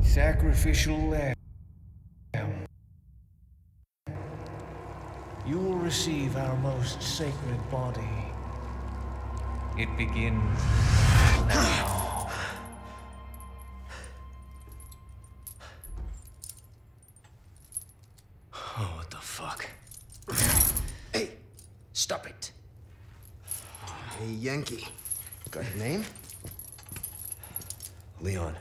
Sacrificial lamb. You will receive our most sacred body. It begins now. Oh, what the fuck? Hey, stop it. Hey, Yankee. Got a name? Leon.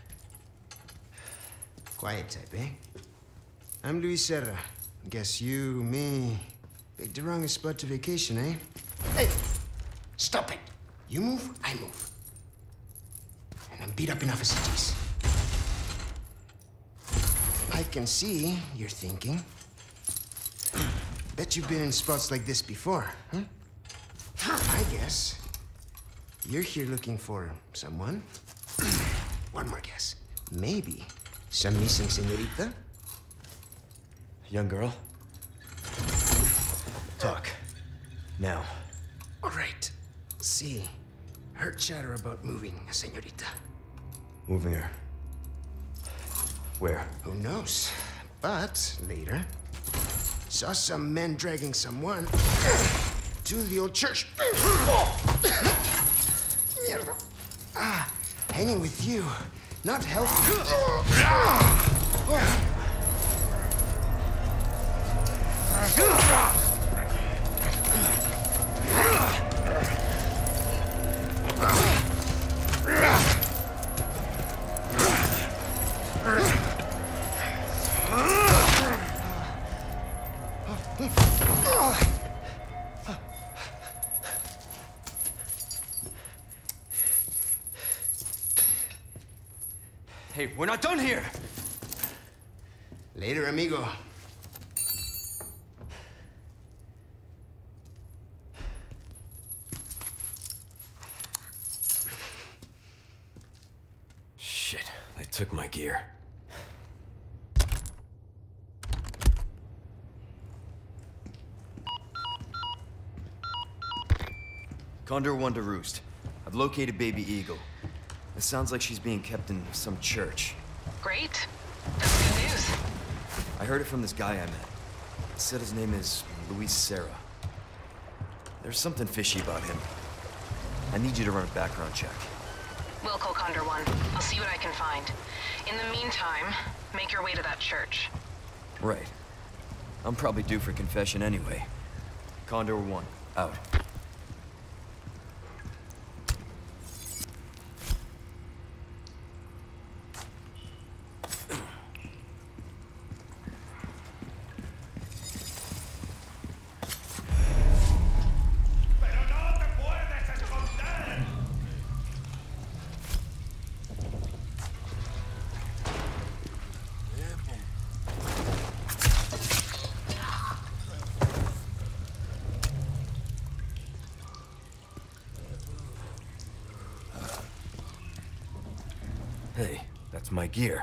Quiet type, eh? I'm Luis Serra. Guess you, me, picked the wrongest spot to vacation, eh? Hey! Stop it! You move, I move. And I'm beat up enough as it is. I can see you're thinking. Bet you've been in spots like this before, huh? I guess you're here looking for someone. One more guess. Maybe some missing señorita? Young girl? Talk. Now. All right. See, heard chatter about moving a señorita. Moving her. Where? Who knows? But later, saw some men dragging someone to the old church. Hanging with you, not healthy. Hey, we're not done here! Later, amigo. Shit, they took my gear. Condor 1 to Roost. I've located Baby Eagle. It sounds like she's being kept in some church. Great. That's good news. I heard it from this guy I met. He said his name is Luis Serra. There's something fishy about him. I need you to run a background check. We'll call Condor 1. I'll see what I can find. In the meantime, make your way to that church. Right. I'm probably due for confession anyway. Condor 1, out. Hey, that's my gear.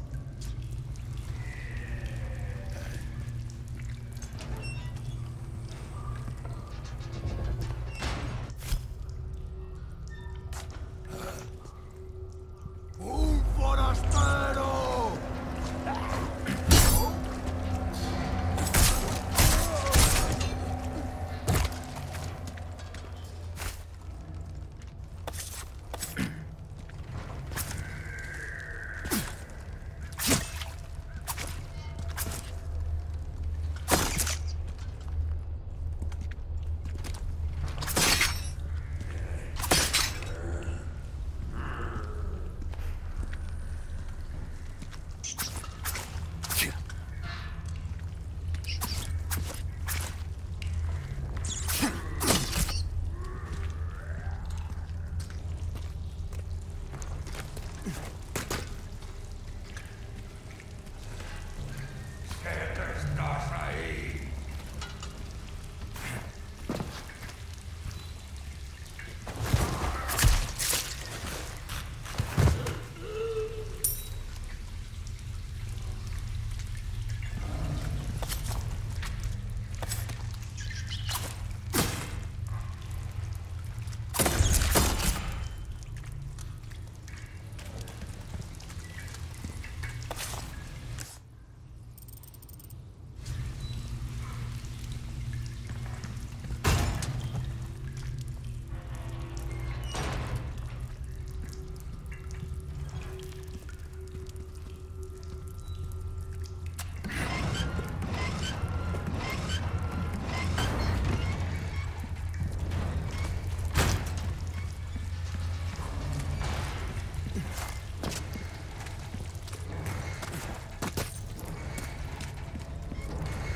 ¡Un forastero!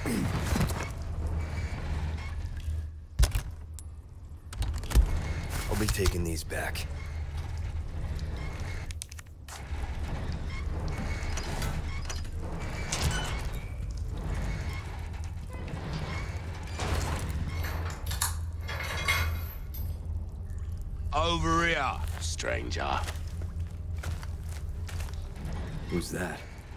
I'll be taking these back. Over here, stranger. Who's that?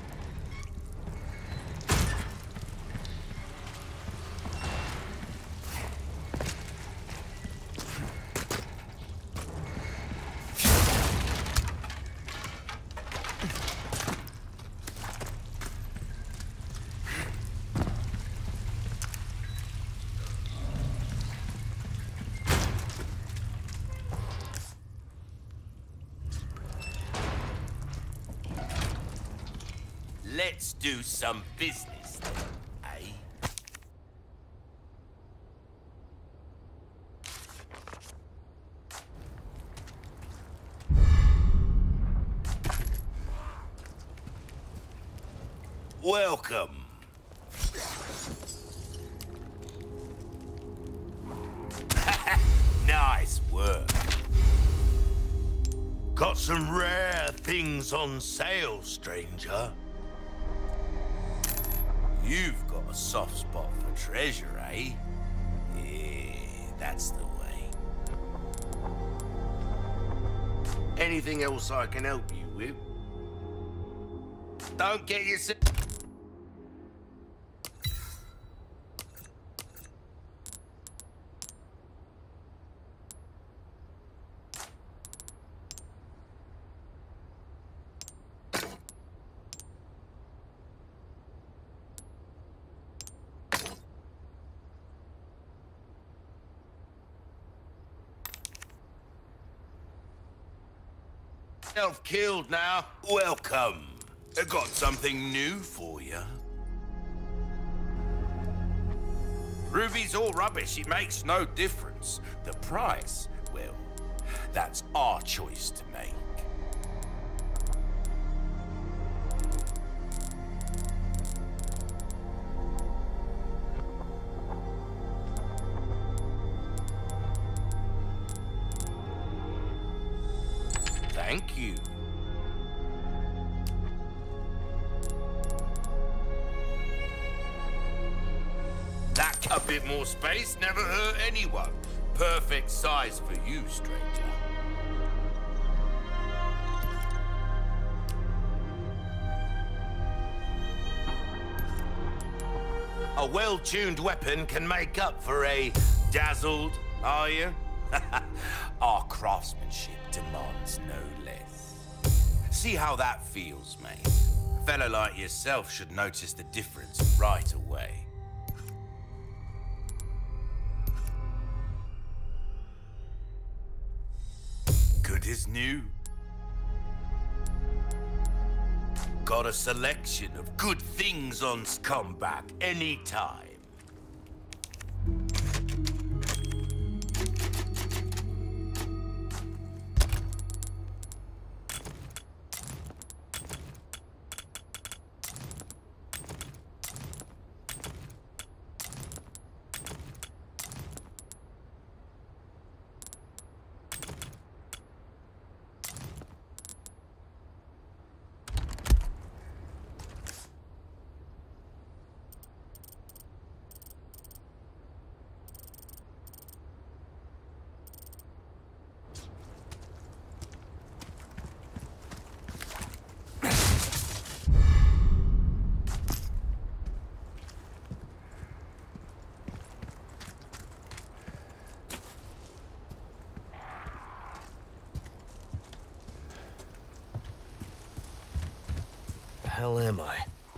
Let's do some business, eh? Welcome. Nice work. Got some rare things on sale, stranger. You've got a soft spot for treasure, eh? Yeah, that's the way. Anything else I can help you with? Don't get yourself... Self-killed now. Welcome. I got something new for you. Ruby's all rubbish. It makes no difference. The price, well, that's our choice to make. Thank you. That a bit more space never hurt anyone. Perfect size for you, stranger. A well-tuned weapon can make up for a dazzled, are you? Our craftsmanship demands no less. See how that feels, mate. A fellow like yourself should notice the difference right away. Good as new. Got a selection of good things on come back anytime. Hell am I?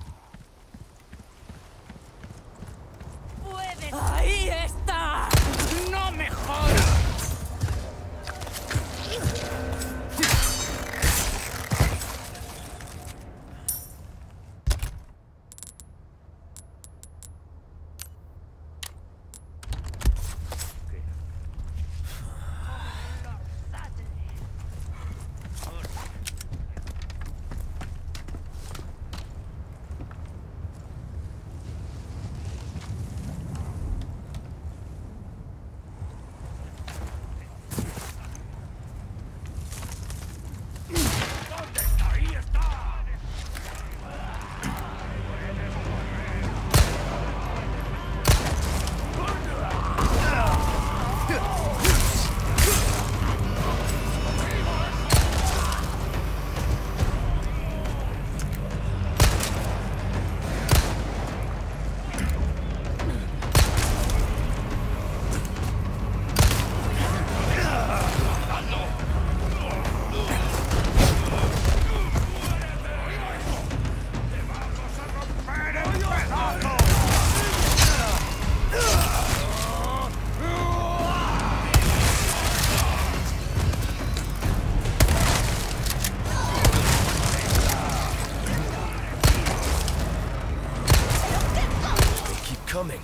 ¡Ahí está! ¡No me jodas! coming.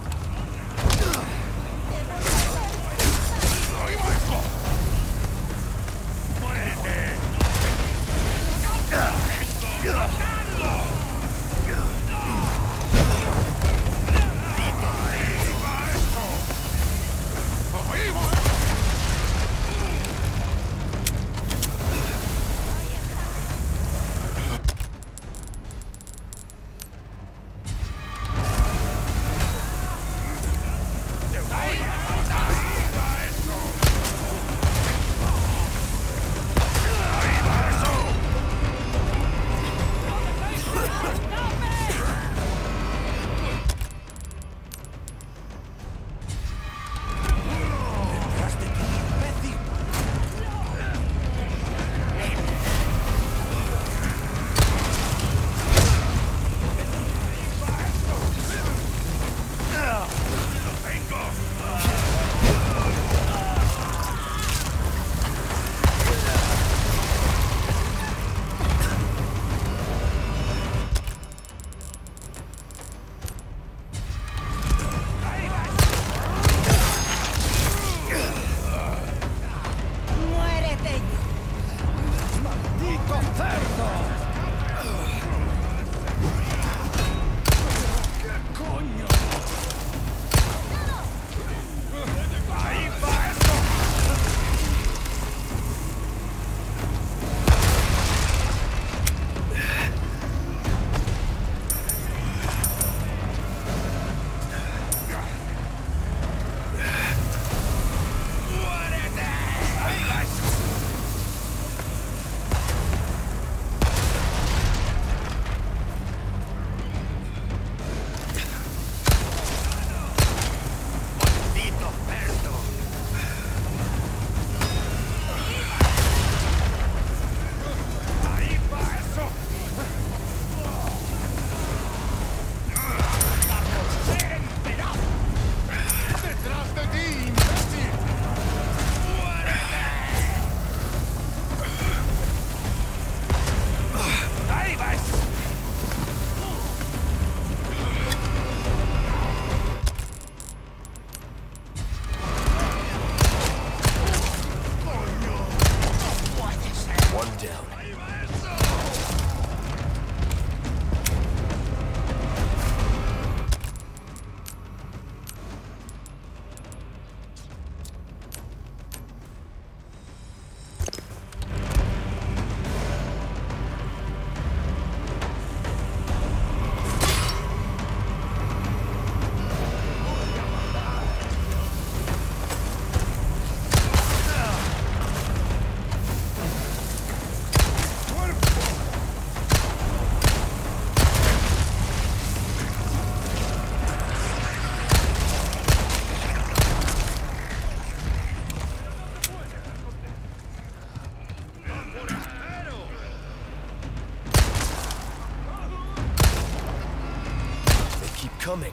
Coming.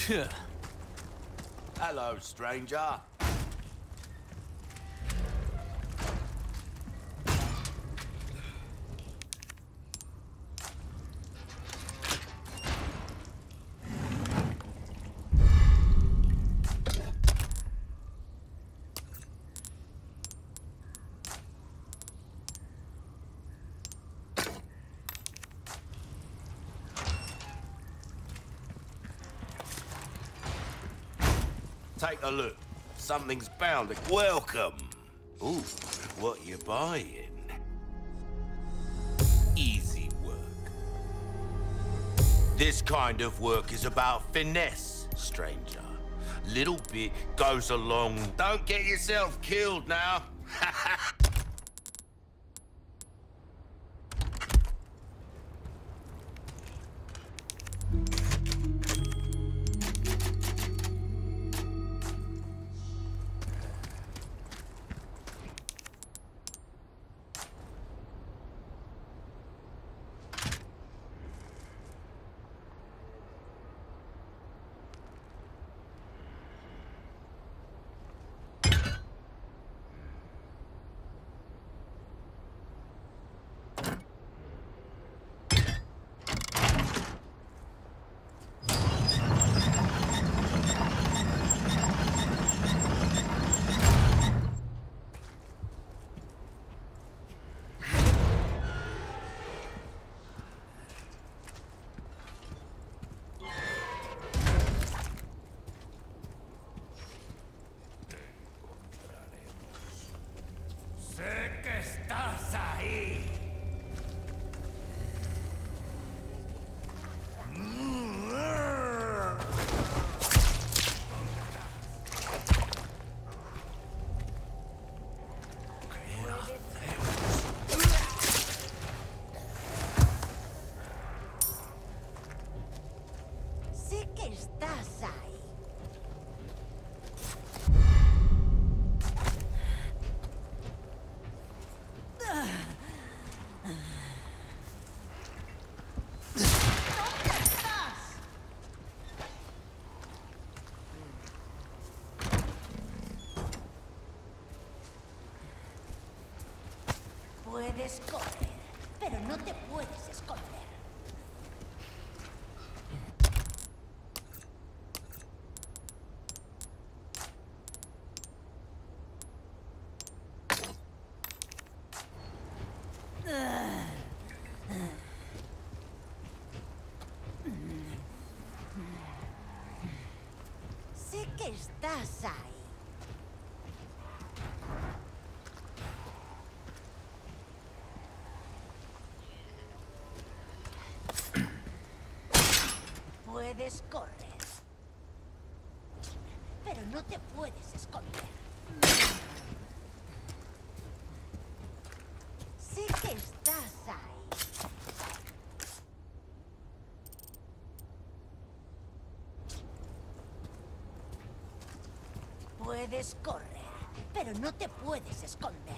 Hello, stranger. Take a look. Something's bound to... Welcome. Ooh, what you buying? Easy work. This kind of work is about finesse, stranger. Little bit goes a long... Don't get yourself killed now. Puedes correr, pero no te puedes esconder. Sé que estás ahí. Puedes correr, pero no te puedes esconder. Sé que estás ahí. Puedes correr, pero no te puedes esconder.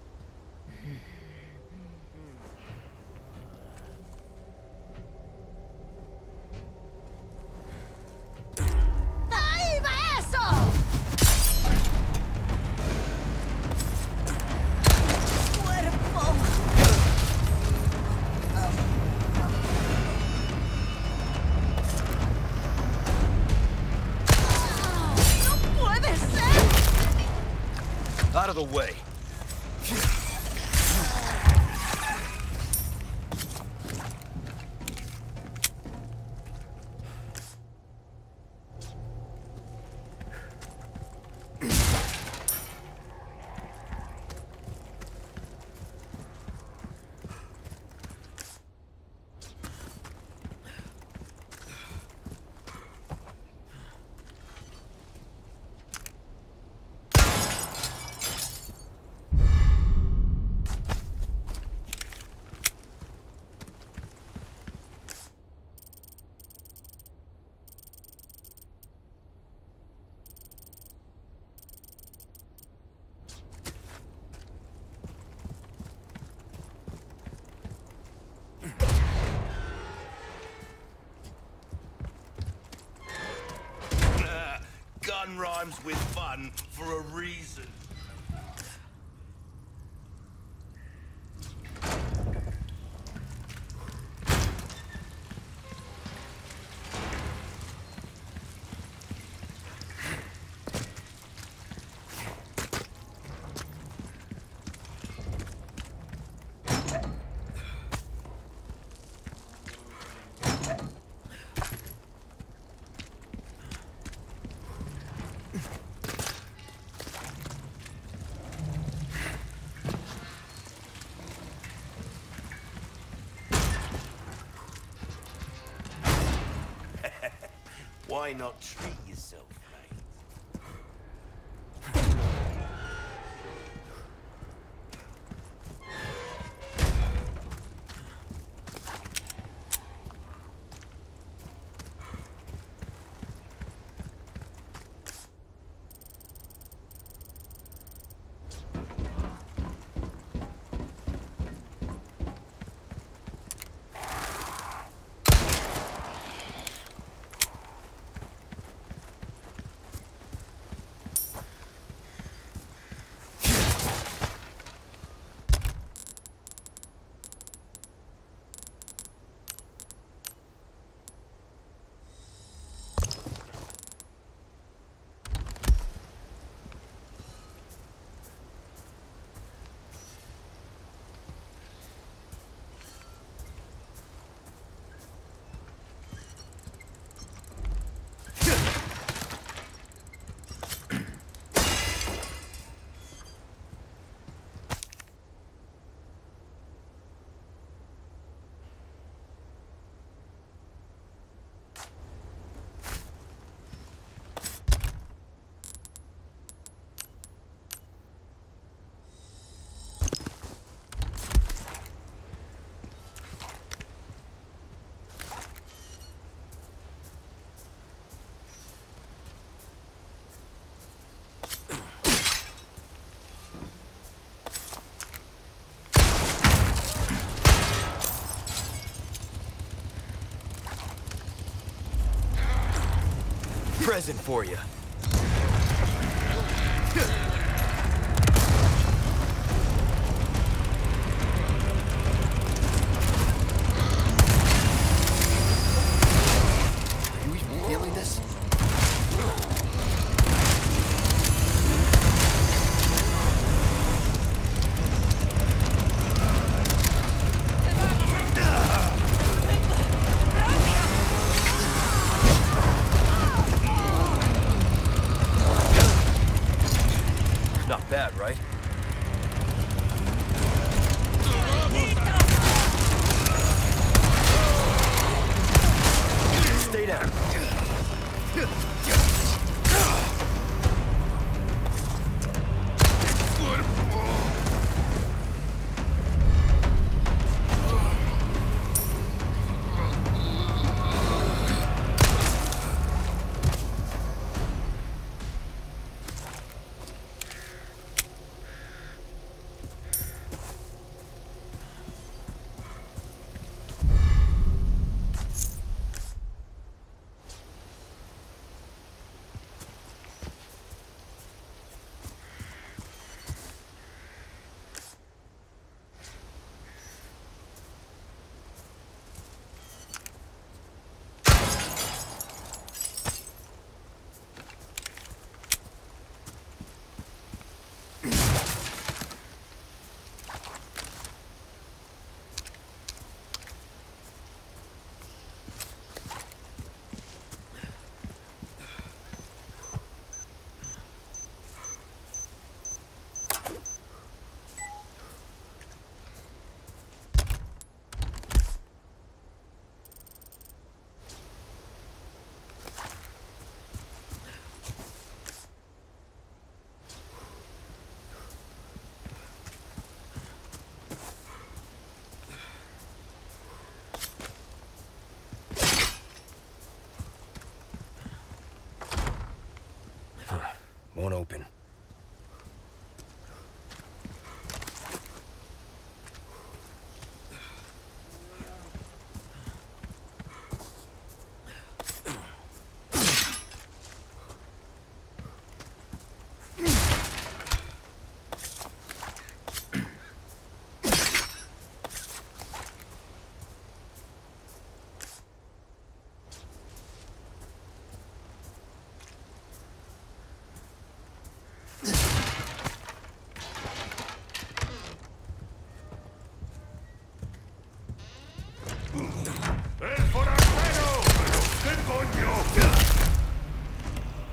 Out of the way. man for a reason. Why not treat yourself, mate? Present for you. Are you even feeling this?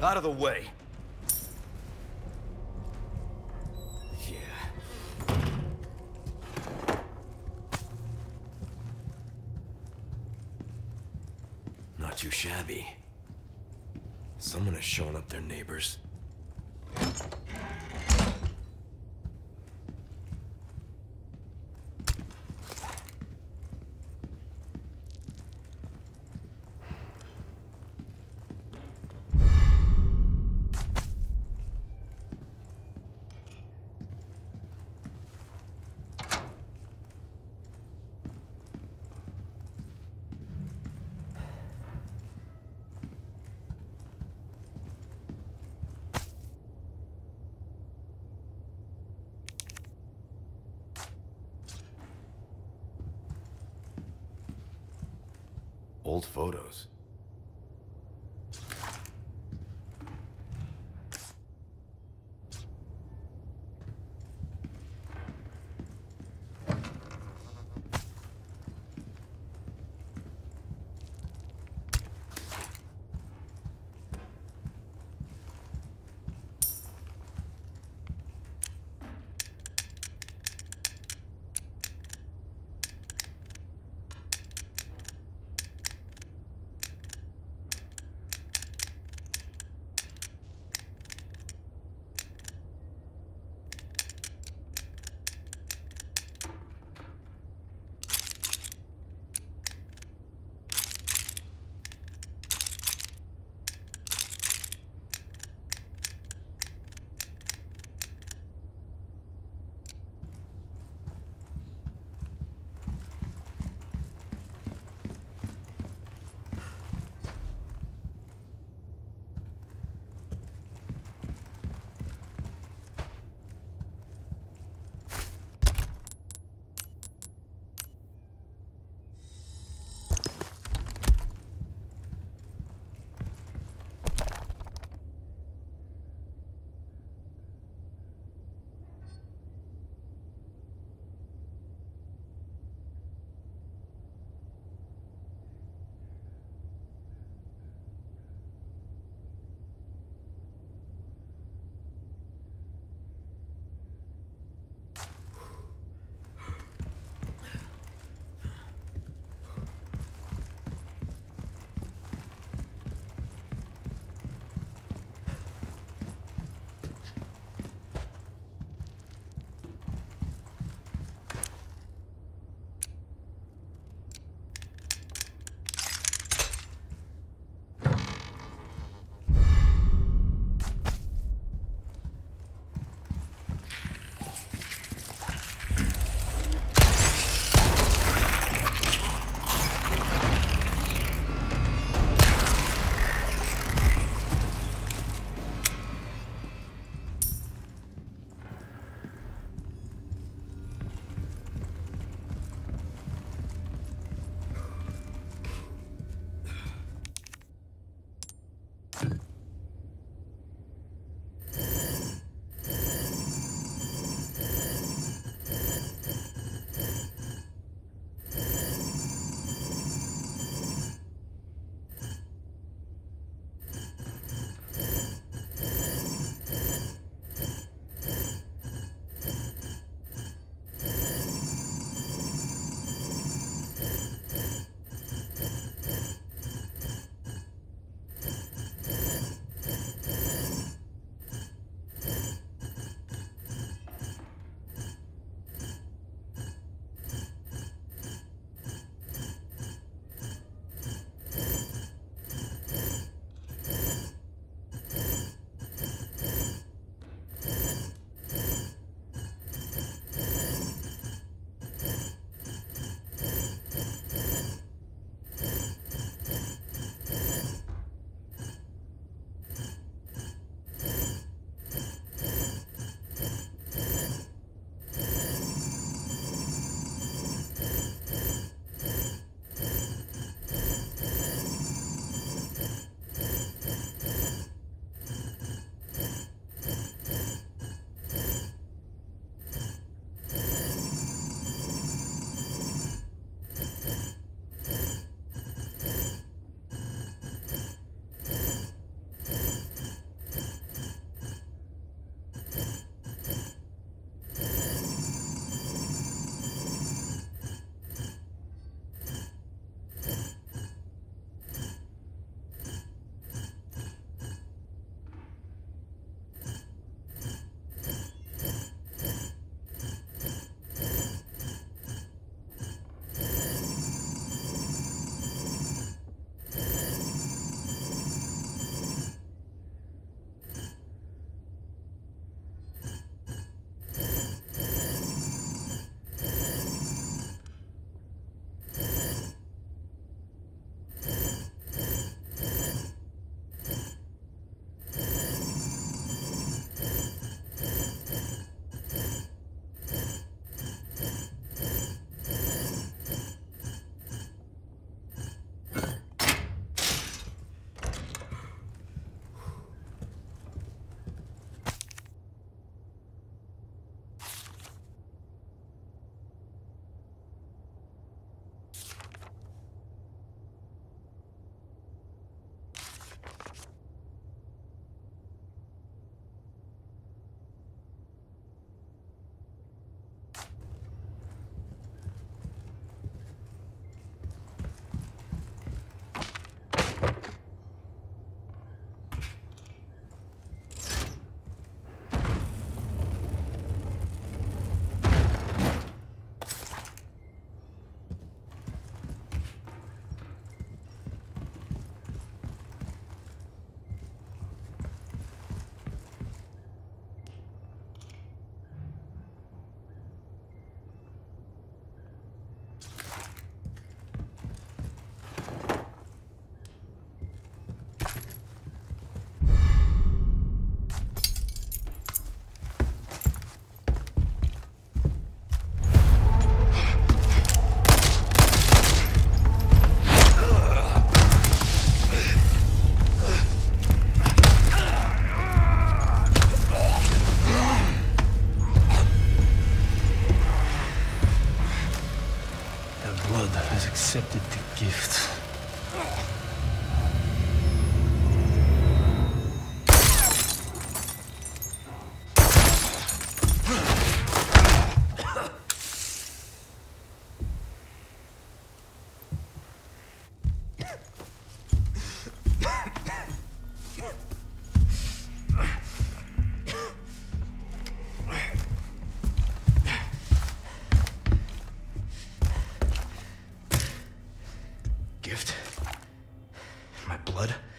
Out of the way. Yeah. Not too shabby. Someone has shown up their neighbors. Old photos. accepted the gift. Gift? My blood?